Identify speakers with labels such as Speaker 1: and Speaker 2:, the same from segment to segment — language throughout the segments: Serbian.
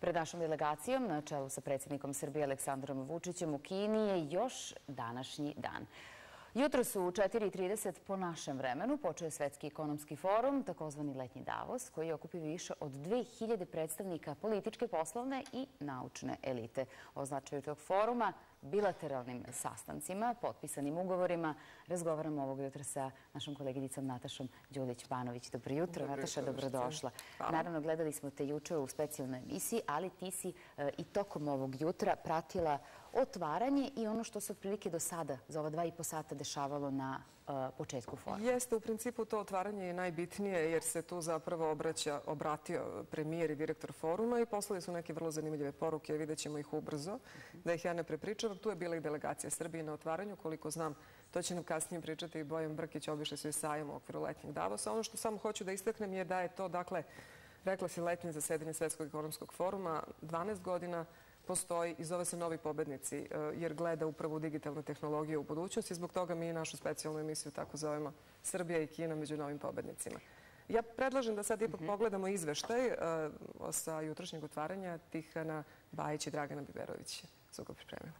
Speaker 1: Pred našom delegacijom, na čelu sa predsjednikom Srbije Aleksandrom Vučićem u Kini, je još današnji dan. Jutro su u 4:30 po našem vremenu počeo Svetski ekonomski forum, takozvani letnji Davos, koji okupi više od 2000 predstavnika političke, poslovne i naučne elite. O značaju tog foruma, bilateralnim sastancima, potpisanim ugovorima, razgovaramo ovog jutra sa našom koleginicom Natašom Đulić-Banović. Dobro jutro, Nataša, dobrodošla. Naravno, gledali smo te juče u specijalnoj emisiji, ali ti si i tokom ovog jutra pratila otvaranje i ono što se otprilike do sada, za ova 2,5 sata, dešavalo na početku foruma.
Speaker 2: Jeste, u principu to otvaranje je najbitnije jer se tu zapravo obratio premijer i direktor foruma i poslali su neke vrlo zanimljive poruke, vidjet ćemo ih ubrzo, da ih ja ne prepričavam. Tu je bila i delegacija Srbije na otvaranju, koliko znam, to će nam kasnije pričati i Bojan Brkić, obišli su i sajam u okviru letnjeg Davosa. Ono što samo hoću da istaknem je da je to, dakle, rekla si, letnje zasedanje Svetskog ekonomskog foruma, 12 godina postoji i zove se Novi pobednici, jer gleda upravo u digitalne tehnologije u budućnosti. Zbog toga mi našu specijalnu emisiju tako zovemo Srbija i Kina među novim pobednicima. Ja predlažem da sad ipak pogledamo izveštaj sa jutrošnjeg otvaranja. Tihana Bajić i Dragana Biberović su ga pripremili.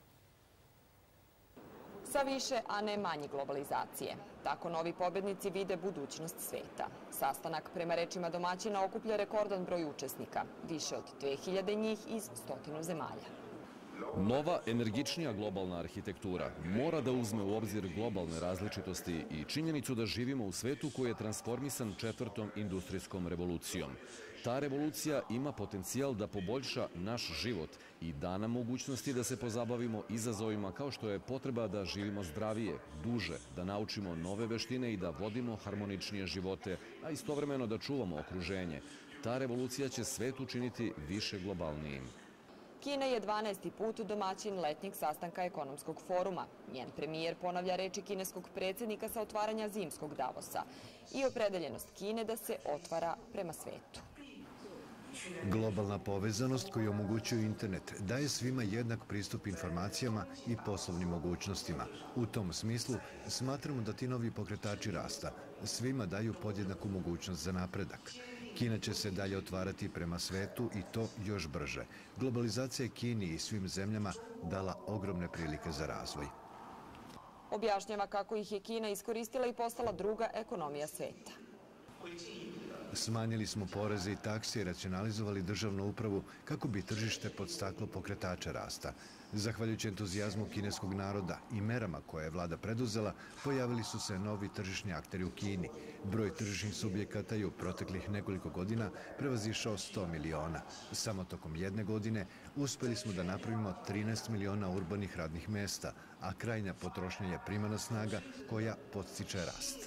Speaker 3: Sa više, a ne manje globalizacije. Tako novi pobednici vide budućnost sveta. Sastanak, prema rečima domaćina, okuplja rekordan broj učesnika. Više od 2000 njih iz 100 zemalja.
Speaker 4: Nova, energičnija globalna arhitektura mora da uzme u obzir globalne različitosti i činjenicu da živimo u svetu koji je transformisan 4. industrijskom revolucijom. Ta revolucija ima potencijal da poboljša naš život i da nam mogućnosti da se pozabavimo izazovima kao što je potreba da živimo zdravije, duže, da naučimo nove veštine i da vodimo harmoničnije živote, a istovremeno da čuvamo okruženje. Ta revolucija će svet učiniti više globalnijim.
Speaker 3: Kina je 12. put domaćin letnjeg sastanka ekonomskog foruma. Njen premijer ponavlja reči kineskog predsjednika sa otvaranja zimskog Davosa i opredeljenost Kine da se otvara prema svetu.
Speaker 5: Globalna povezanost koju omogućuje internet daje svima jednak pristup informacijama i poslovnim mogućnostima. U tom smislu smatramo da ti novi pokretači rasta svima daju podjednaku mogućnost za napredak. Kina će se dalje otvarati prema svetu i to još brže. Globalizacija je Kini i svim zemljama dala ogromne prilike za razvoj.
Speaker 3: Objašnjava kako ih je Kina iskoristila i postala druga ekonomija sveta.
Speaker 5: Smanjili smo poreze i takse i racionalizovali državnu upravu kako bi tržište podstaklo pokretača rasta. Zahvaljujući entuzijazmu kineskog naroda i merama koje je vlada preduzela, pojavili su se novi tržišni akteri u Kini. Broj tržišnih subjekata je u proteklih nekoliko godina prevazišao 100 miliona. Samo tokom jedne godine uspeli smo da napravimo 13 miliona urbanih radnih mesta, a krajnja potrošnja je primarna snaga koja podstiče rast.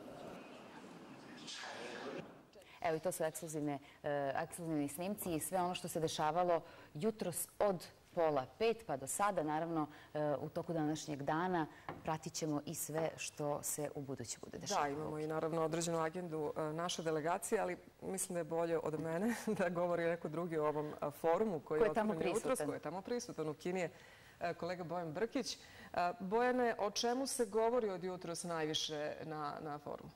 Speaker 1: Evo i to su ekskluzivni snimci i sve ono što se dešavalo jutros od 4:30 pa do sada. Naravno, u toku današnjeg dana pratit ćemo i sve što se u buduće bude dešavalo.
Speaker 2: Da, imamo i naravno određenu agendu naše delegacije, ali mislim da je bolje od mene da govori neko drugi o ovom forumu koji je otvoren jutros, koji je tamo prisutan. U Kini je kolega Bojan Brkić. Bojane, o čemu se govori od jutros najviše na forumu?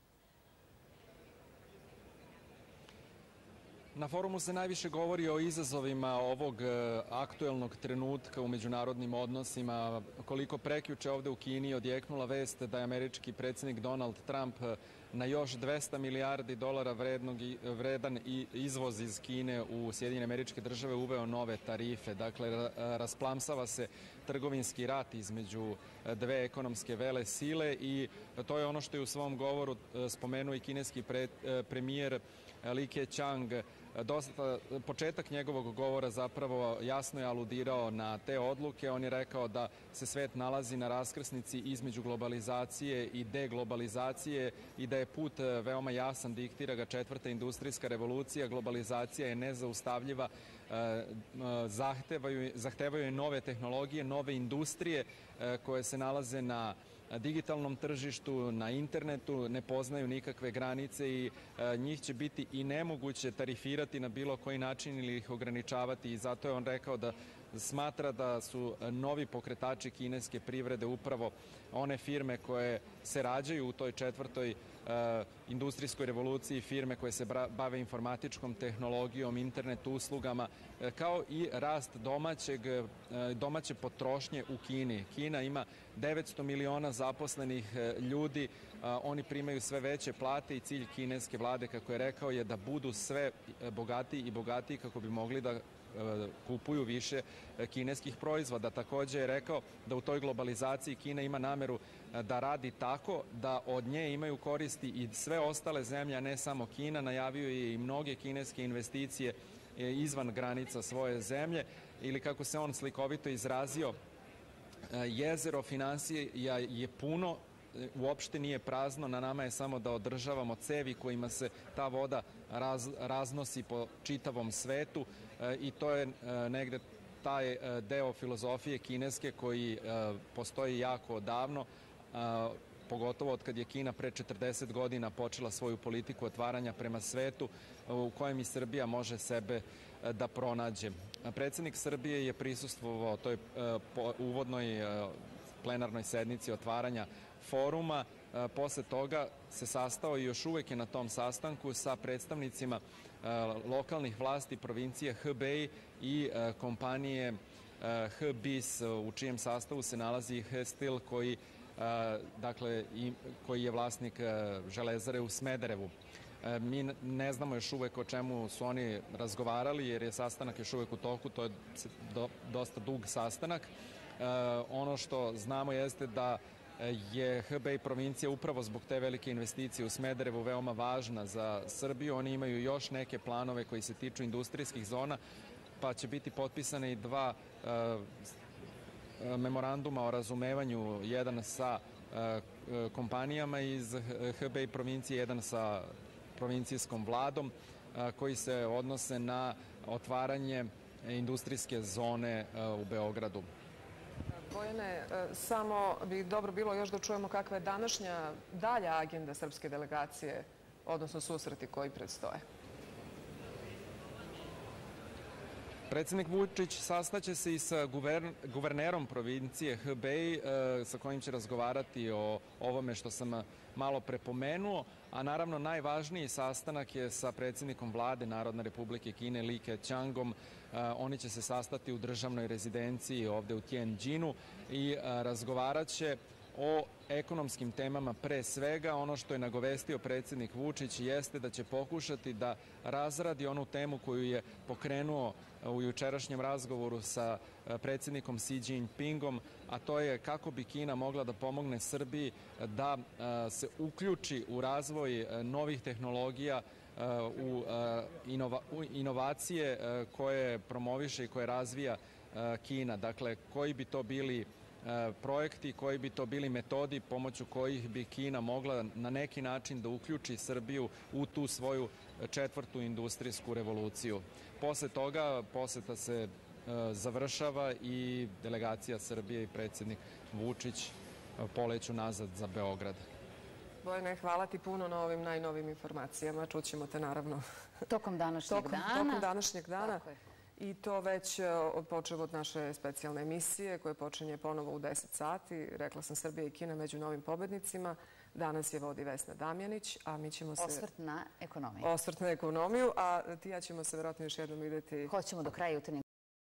Speaker 6: Na forumu se najviše govori o izazovima ovog aktuelnog trenutka u međunarodnim odnosima. Koliko prekjuče ovde u Kini odjeknula vest da je američki predsjednik Donald Trump na još 200 milijardi dolara vredan izvoz iz Kine u Sjedinjene Američke Države uveo nove tarife. Dakle, rasplamsava se trgovinski rat između dve ekonomske vele sile i to je ono što je u svom govoru spomenuo i kineski premijer Li Keqiang. Početak njegovog govora zapravo jasno je aludirao na te odluke. On je rekao da se svet nalazi na raskrsnici između globalizacije i deglobalizacije i da je put veoma jasan, diktira ga 4. industrijska revolucija. Globalizacija je nezaustavljiva, zahtevaju je nove tehnologije, nove industrije koje se nalaze na digitalnom tržištu, na internetu, ne poznaju nikakve granice i njih će biti i nemoguće tarifirati na bilo koji način ili ih ograničavati i zato je on rekao da smatra da su novi pokretači kineske privrede upravo one firme koje se rađaju u toj četvrtoj industrijskoj revoluciji, firme koje se bave informatičkom tehnologijom, internet uslugama, kao i rast domaće potrošnje u Kini. Kina ima 900 miliona zaposlenih ljudi, oni primaju sve veće plate i cilj kineske vlade, kako je rekao, je da budu sve bogatiji i bogatiji kako bi mogli da kupuju više kineskih proizvoda. Takođe je rekao da u toj globalizaciji Kina ima nameru da radi tako da od nje imaju koristi i sve ostale zemlje, a ne samo Kina. Najavio je i mnoge kineske investicije izvan granica svoje zemlje, ili kako se on slikovito izrazio, jezero finansija je puno, uopšte nije prazno, na nama je samo da održavamo cevi kojima se ta voda raznosi po čitavom svetu i to je negde taj deo filozofije kineske koji postoji jako odavno, pogotovo od kad je Kina pre 40 godina počela svoju politiku otvaranja prema svetu u kojem i Srbija može sebe da pronađe. Predsednik Srbije je prisustvovao toj uvodnoj plenarnoj sednici otvaranja foruma. Posle toga se sastao i još uvek je na tom sastanku sa predstavnicima lokalnih vlasti provincije Hebei i kompanije HBIS, u čijem sastavu se nalazi Hestil, koji je vlasnik železare u Smederevu. Mi ne znamo još uvek o čemu su oni razgovarali, jer je sastanak još uvek u toku, to je dosta dug sastanak. Ono što znamo jeste da je Hebei provincija upravo zbog te velike investicije u Smederevu veoma važna za Srbiju. Oni imaju još neke planove koji se tiču industrijskih zona, pa će biti potpisane i dva memoranduma o razumevanju, jedan sa kompanijama iz Hebei provincije, jedan sa provincijskom vladom, koji se odnose na otvaranje industrijske zone u Beogradu.
Speaker 2: Bojane, samo bi dobro bilo još da čujemo kakva je današnja dalja agenda srpske delegacije, odnosno susreti koji predstoje.
Speaker 6: Predsednik Vučić sastaće se i sa guvernerom provincije Hebei, sa kojim će razgovarati o ovome što sam malo prepomenuo, a naravno najvažniji sastanak je sa predsednikom vlade Narodne Republike Kine Li Keqiangom. Oni će se sastati u državnoj rezidenciji ovde u Tianjinu i razgovarat će o ekonomskim temama pre svega. Ono što je nagovestio predsednik Vučić jeste da će pokušati da razradi onu temu koju je pokrenuo u jučerašnjem razgovoru sa predsednikom Xi Jinpingom, a to je kako bi Kina mogla da pomogne Srbiji da se uključi u razvoj novih tehnologija, u inovacije koje promoviše i koje razvija Kina. Dakle, koji bi to bili projekti, koji bi to bili metodi pomoću kojih bi Kina mogla na neki način da uključi Srbiju u tu svoju četvrtu industrijsku revoluciju. Posle toga poseta se završava i delegacija Srbije i predsednik Vučić poleću nazad za Beograd.
Speaker 2: Bojane, hvala ti puno na ovim najnovim informacijama. Čućemo te naravno
Speaker 1: Tokom današnjeg dana.
Speaker 2: Tokom današnjeg dana. I to već počev od naše specijalne emisije koja počinje ponovo u 10 sati. Rekla sam, Srbija i Kina među novim pobednicima. Danas je vodi Vesna Damjanić, a mi ćemo se...
Speaker 1: Osvrt na ekonomiju.
Speaker 2: Osvrt na ekonomiju, a ti ja ćemo se vjerojatno još jednom vidjeti...
Speaker 1: Hoćemo do kraja jutarnjeg